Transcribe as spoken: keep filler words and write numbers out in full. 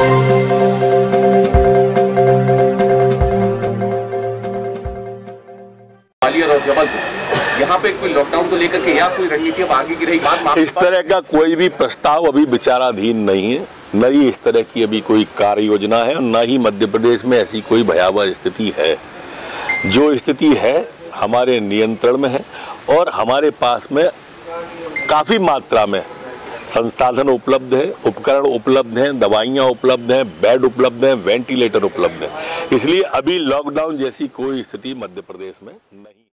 ग्वालियर और जबलपुर यहाँ पे कोई लॉकडाउन को लेकर के या कोई रणनीति अब आगे की रहेगी? इस तरह का कोई भी प्रस्ताव अभी विचाराधीन नहीं है, न ही इस तरह की अभी कोई कार्य योजना है, न ही मध्य प्रदेश में ऐसी कोई भयावह स्थिति है। जो स्थिति है हमारे नियंत्रण में है और हमारे पास में काफी मात्रा में संसाधन उपलब्ध है, उपकरण उपलब्ध हैं, दवाइयां उपलब्ध हैं, बेड उपलब्ध हैं, वेंटिलेटर उपलब्ध हैं। इसलिए अभी लॉकडाउन जैसी कोई स्थिति मध्य प्रदेश में नहीं।